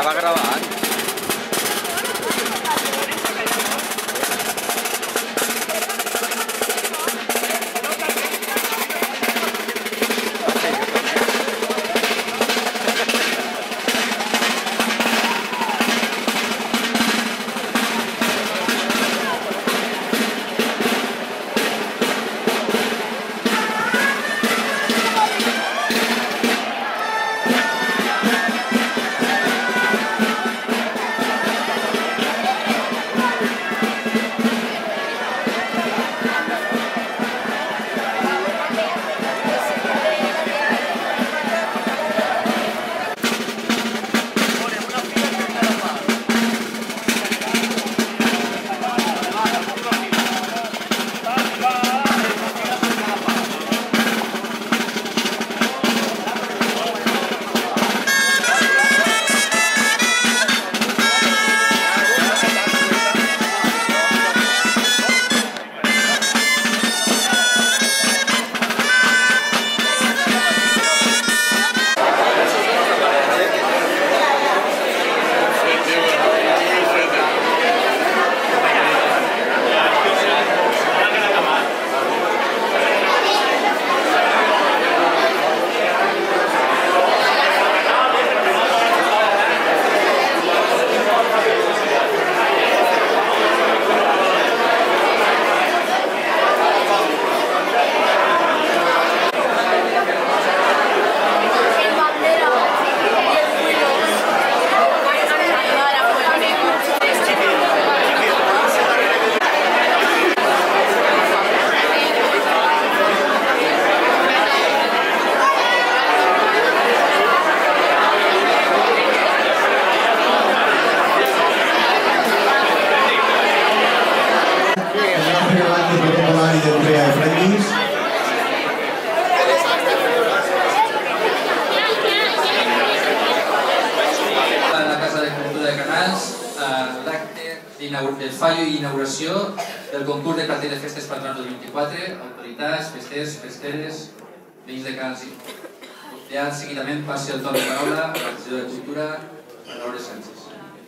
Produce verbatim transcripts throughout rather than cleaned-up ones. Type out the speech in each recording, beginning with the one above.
Estava gravant. El fallo i inauguració del concurs de cartell de festes patronals dos mil vint-i-quatre, autoritats, festers, festeres, veïns de Canals i... Ja seguidament passi el torn de paraula a la regidora de Cultura, a Laura Sánchez.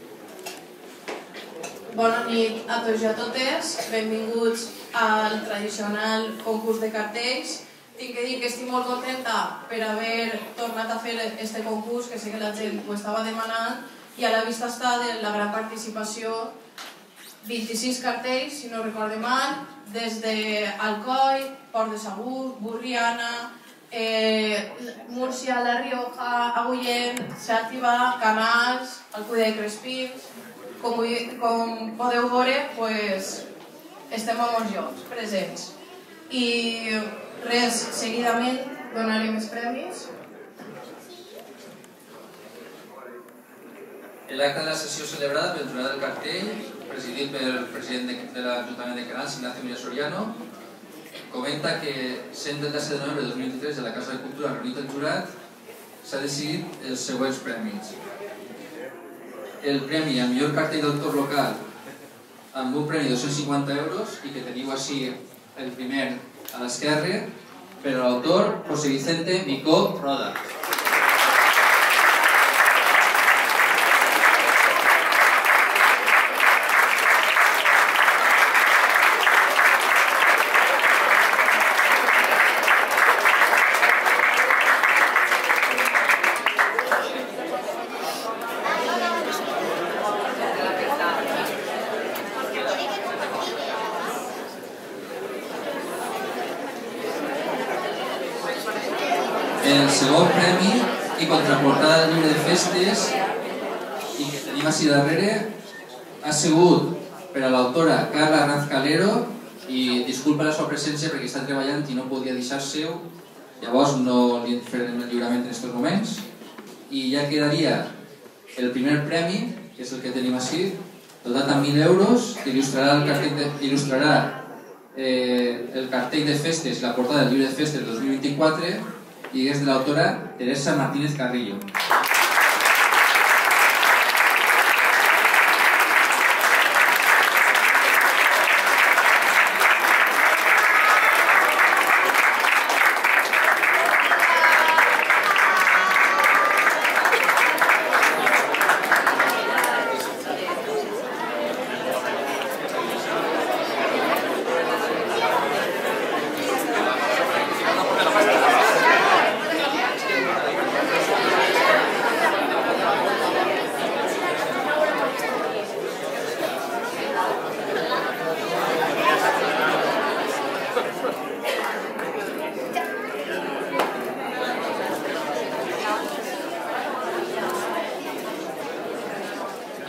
Bona nit a tots i a totes, benvinguts al tradicional concurs de cartells. Tinc que dir que estic molt contenta per haver tornat a fer este concurs, que sé que la gent ho estava demanant, i a la vista està de la gran participació, vint-i-sis cartells, si no recorde mal, des d'Alcoi, Port de Segur, Burriana, Múrcia, La Rioja, Agullent, Xàtiva, Canals, Alcúdia de Crespins. Com podeu veure, estem a molts llocs presents. I res, seguidament donarem els premis. L'acte de la sessió celebrada per el jurat del cartell, presidit pel president de l'Ajuntament de Canals, Ignacio Mira Soriano, comenta que sent el disset de novembre de dos mil vint-i-tres de la Casa de Cultura reunit el jurat, s'ha decidit els següents premis. El premi al millor cartell d'autor local amb un premi de dos-cents cinquanta euros i que teniu així el primer a l'esquerra per a l'autor José Vicente Micó Roda. El segon premi i contraportada del llibre de festes i que tenim així darrere ha sigut per a l'autora Carla Ranz Calero i disculpa la seva presència perquè està treballant i no podia deixar-se-ho, llavors no li farem el lliurament en aquests moments i ja quedaria el primer premi, que és el que tenim així, dotat amb mil euros, que il·lustrarà el cartell de, il·lustrarà eh, el cartell de festes i la portada del llibre de festes del dos mil vint-i-quatre i és de l'autora Teresa Martínez Carrillo.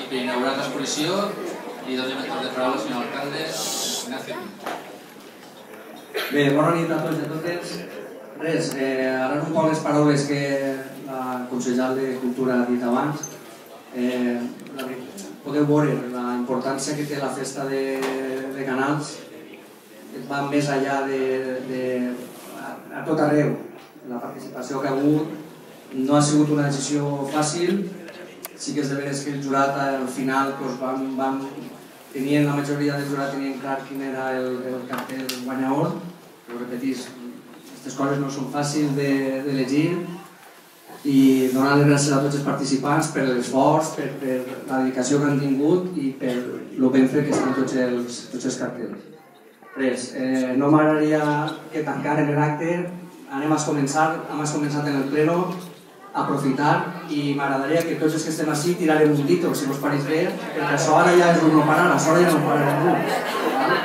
per inaugurar l'exposició i donem el torn de paraula al senyor alcalde. Ignacio. Bé, bona nit a tots i a totes. Res, eh, ara un poc les paraules que la consellera de Cultura ha dit abans. Eh, la, podeu veure la importància que té la festa de, de Canals, que va més enllà de, de a, a tot arreu. La participació que ha hagut no ha sigut una decisió fàcil. Sí que és de veres que el jurat al final doncs, van, van, tenien, la majoria del jurat tenien clar quin era el, el cartell guanyador. Però repetís, aquestes coses no són fàcils d'elegir i donar les gràcies a tots els participants per l'esforç, per, per la dedicació que han tingut i per el ben fet que estan tots els, tots els cartells. Res, eh, no m'agradaria que tancaren l'acte. Anem a començar, hem començat en el pleno, a aprofitar i m'agradaria que tots els que estem així tirarem un dito, si vos pareix bé, perquè això ara ja és un no parar, això ara ja no pararem ningú.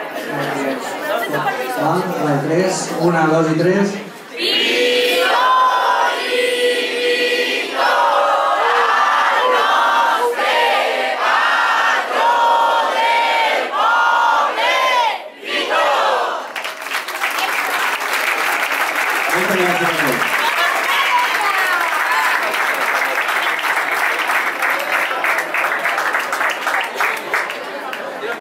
Vale, tres, una, dos i tres. Moltes gràcies a tots.